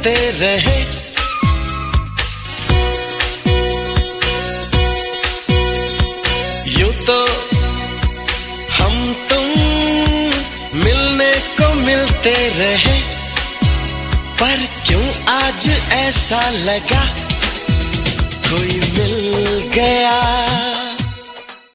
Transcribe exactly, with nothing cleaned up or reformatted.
मिलते रहे। यूं तो हम तुम मिलने को मिलते रहे, पर क्यों आज ऐसा लगा कोई मिल गया